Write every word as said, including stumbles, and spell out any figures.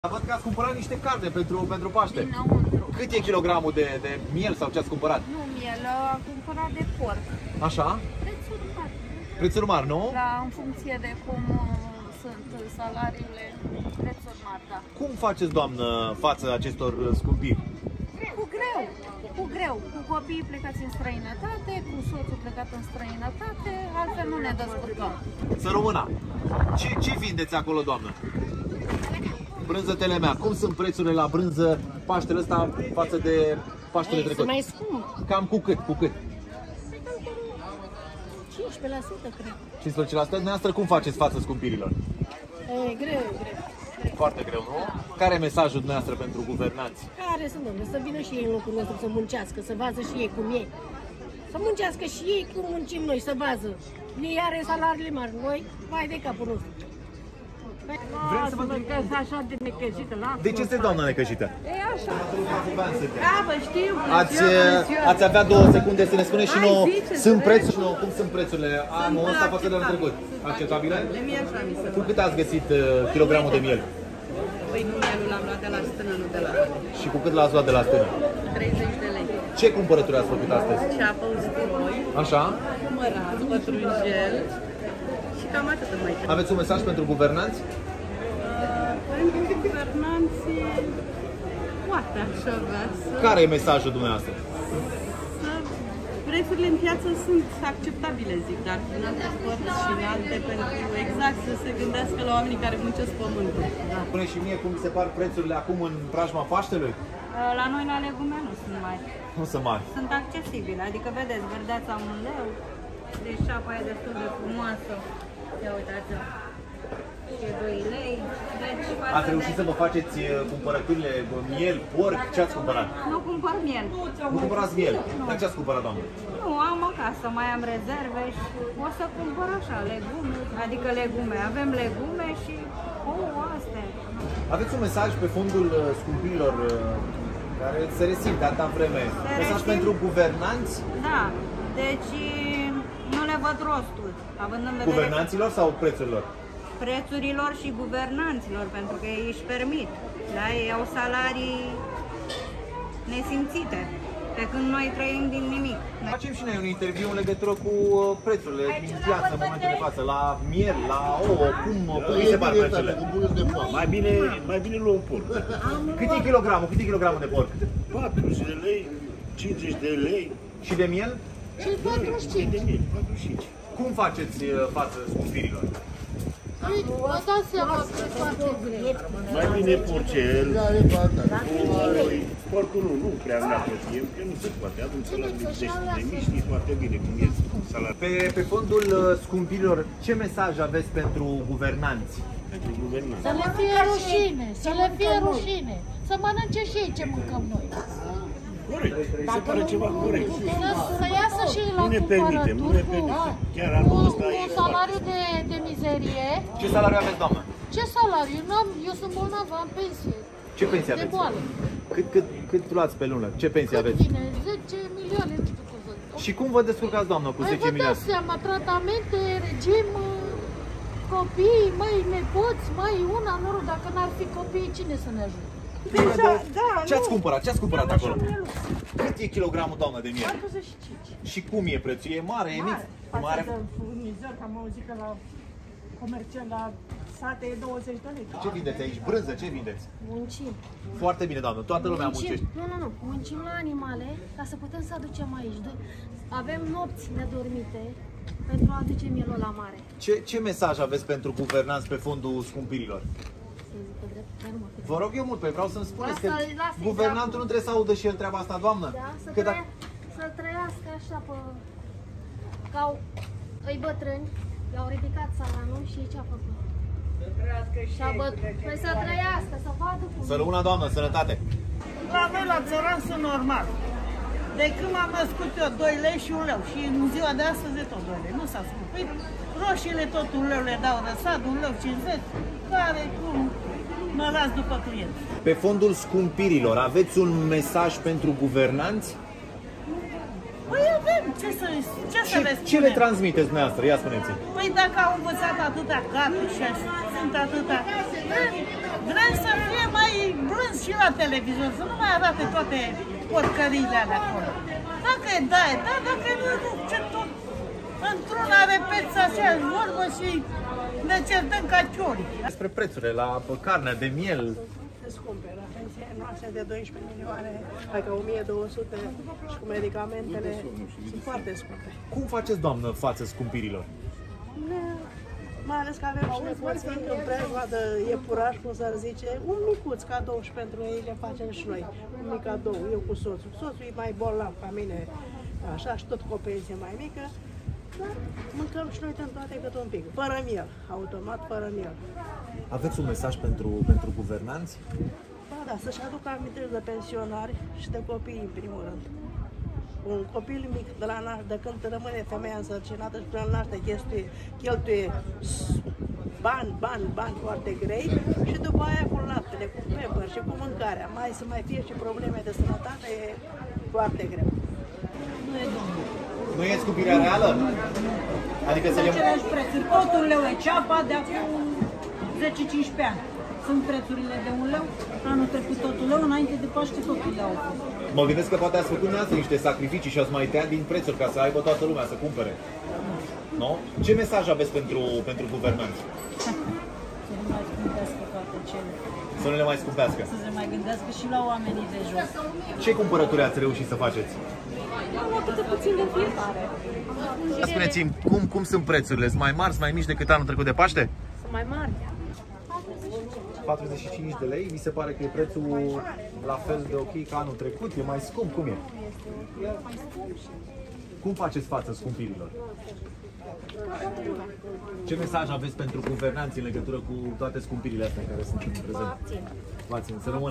Văd că ați cumpărat niște carne pentru, pentru Paște. Dinăuntru. Cât e kilogramul de, de miel sau ce ați cumpărat? Nu miel, am cumpărat de porc. Așa? Prețuri mari. Prețuri mari, nu? Da, în funcție de cum uh, sunt salariile, prețuri mari, da. Cum faceți, doamnă, față acestor scumpiri? Cu greu, cu greu. Cu copiii plecați în străinătate, cu soțul plecat în străinătate, altfel nu ne descurcăm. Să rămână. Ce, ce vindeți acolo, doamnă? Brânză telemea. Cum sunt prețurile la brânză Paștele ăsta față de Paștele trecut? mai scump. Cam cu cât? Cu cât? cincisprezece la sută, cred. cincisprezece la sută. Dumneavoastră cum faceți față scumpirilor? E, greu, greu. Foarte greu, nu? Care e mesajul dumneavoastră pentru guvernanți? Care sunt, domnule? Să vină și ei în locul nostru, să muncească, să vază și ei cum e. Să muncească și ei cum muncim noi, să vază. Ei are salariile mari, noi, vai de capul nostru. Vrem să vă că așa de necăjită, la De ce este doamna necăjită? E așa. Da, vă știu. Ați, ați avea două secunde să ne spuneți și nouă, sunt prețuri și nouă, cum sunt prețurile anul ăsta față de anul trecut? Acceptabile? De miel și mi se Cu cât ați găsit uh, kilogramul de miel? Păi nu, mielul l-am luat de la stână, nu de la Și cu cât l-ați luat de la stână? treizeci de lei. Ce cumpărături ați făcut astăzi? Ceapă usturoi, Așa? mărat, pătrunjel și cam atât mai trebuie. Aveți un mesaj pentru guvernanți? Pentru guvernanții, poate așa vrea să... Care e mesajul dumneavoastră? să... Prețurile în piață sunt acceptabile, zic, dar în alte părți și în alte, pentru exact să se gândească la oamenii care muncesc pământul. Da. Spune și mie cum se par prețurile acum în preajma Paștelui? La noi la legume nu sunt mari. Nu sunt mari. Sunt accesibile, adică vedeți, verdeața un leu, deci ceapa e destul de frumoasă. Ia uitați-o. Și doi lei. Deci, Ați reușit să vă faceți cumpărăturile, miel, porc? Ce ați cumpărat? Nu cumpăr miel. Nu cumpărați miel? Dar ce ați cumpărat, doamnă? Nu, am acasă, mai am rezerve și o să cumpăr așa, legume, adică legume. Avem legume și ouă, astea. Aveți un mesaj pe fondul scumpirilor care se resimte atâta vreme? Se Mesaj resimte? pentru guvernanți? Da, deci nu le văd rostul, având în vedere Guvernanților sau prețurilor? prețurilor și guvernanților, pentru că ei își permit. Da? Ei au salarii nesimțite, pe când noi trăim din nimic. Facem și noi un interviu în legătură cu prețurile din piață în momentul de față, la miel, la ouă, cum, cum vi se par prețurile? Mai bine, mai bine luăm porc. Cât e kilogramul? Cât e kilogramul de porc? patruzeci de lei, cincizeci de lei. Și de miel? Și patruzeci și cinci. De miel, patruzeci și cinci. Cum faceți față scumpirilor? Vă dați seama că e foarte greu. Mai bine porcel, porcul nu, nu prea n-apreciem, că nu se poate. Adun salariul de zece de mii, știți foarte bine cum e salariul. Pe, pe fondul scumpirilor, ce mesaj aveți pentru guvernanți? Pentru guvernanță. Să le fie rușine, să le fie rușine. Să mănânce și ei ce mâncăm noi. Corect, mi se pare ceva corect. Să iasă și la Nu ne permitem, nu ne cumpărături permitem. Chiar cu, anul cu ăsta e un salariu de, de mizerie. Ce salariu aveți, doamnă? Ce salariu? Eu, n-am, eu sunt bolnavă, am pensie. Ce pensie De aveți? boală. Cât, cât, cât luați pe lună? Ce pensie Cât aveți? vine? zece milioane, nu știu cum să zic. Și cum vă descurcați, doamnă, cu Păi zece vă milioane? dați seama, tratamente, regim, copii, măi, nepoți, măi, una, nu rog, dacă n-ar fi copii, cine să ne ajute? Deja, da, Ce ați cumpărat? Ce ați cumpărat acolo? Cât e kilogramul, doamnă, de miel? patruzeci și cinci. Și cum e prețul? E mare, e mic? E mare? Față de furnizor, că am auzit că la comercial, la sate e douăzeci de lei. Ce vindeți aici? Brânză, ce vindeți? Muncim. Foarte bine, doamnă, toată lumea Muncim. muncește. Nu, nu, nu. Muncim la animale ca să putem să aducem aici. Do- Avem nopți nedormite pentru a aduce mielul la mare. Ce, ce mesaj aveți pentru guvernanți pe fondul scumpirilor? Să zică drept, dar nu mă cred. Vă rog eu mult, pe vreau să-mi spuneți că Lasă-i, lasă-i, guvernantul nu trebuie să audă și el treaba asta, doamnă. Da, să, Că trăia, dacă... să trăiască așa pe... Ca au, îi bătrâni, i-au ridicat salanul și ce-a făcut? Și-a bătut. Păi să trăiască, să vadă cum... Să rămână, doamnă, sănătate! La noi la țăran sunt normal. De când m-am născut eu, doi lei și un leu. Și în ziua de astăzi e tot doi lei. Nu s-a scumpit. Roșiile tot un leu le dau răsat, un leu cincizeci. Care, cum, mă las după client. Pe fondul scumpirilor, aveți un mesaj pentru guvernanți? Păi avem, ce să, ce să Ce, le ce le spunem? transmiteți dumneavoastră? Ia spuneți-mi. Păi dacă au învățat atâta gata și așa, sunt atâta... Vrem să fie mai blâns și la televizor, să nu mai arate toate porcăriile alea acolo. Dacă e da, e da, dacă nu, nu, ce tot. Într-una repeți aceeași vorbă și ne certăm ca ciorii. Despre prețurile la carnea de miel. Scumpe, la pensia noastră de doisprezece milioane, adică o mie două sute și cu medicamentele sunt foarte scumpe. Cum faceți, doamnă, față scumpirilor? Ne, mai ales că avem și nepoții în preajma de iepuraș, cum s-ar zice, un micuț cadou și pentru ei le facem și noi. Un mic cadou, eu cu soțul. Soțul e mai bolnav ca mine, așa, și tot cu o pensie mai mică. Dar mâncăm și noi toate cât un pic, fără miel, automat, fără miel. Aveți un mesaj pentru, pentru guvernanți? Ba da, să-și aducă amintiri de pensionari și de copii, în primul rând. Un copil mic, de, la naș- de când rămâne femeia însărcinată și până la naște cheltuie, cheltuie bani, bani, bani foarte grei și după aia cu laptele, cu pepăr și cu mâncarea. Mai să mai fie și probleme de sănătate, e foarte greu. Nu e domnul. Nu e scumpirea reală? Adică să le... Aceleași prețuri, tot un leu e ceapa de acum zece cincisprezece ani. Sunt prețurile de un leu, anul trecut tot un leu, înainte de Paște tot un leu. Mă gândesc că poate ați făcut dumneavoastră niște sacrificii și ați mai tăiat din prețuri ca să aibă toată lumea să cumpere. Nu? Ce mesaj aveți pentru, pentru guvernanți? Să nu mai scumpească toate cele. Să nu le mai scumpească. Să se mai gândească și la oamenii de jos. Ce cumpărături ați reușit să faceți? Am câte puțin de fiecare. Spuneți-mi, cum, cum sunt prețurile? Sunt mai mari, sunt mai mici decât anul trecut de Paște? Sunt mai mari. patruzeci și cinci de lei, vi se pare că e prețul la fel de ok ca anul trecut? E mai scump? Cum e? Cum faceți față scumpirilor? Ce mesaj aveți pentru guvernanți în legătură cu toate scumpirile astea care sunt în prezent? V-ați ținut. Să rămână.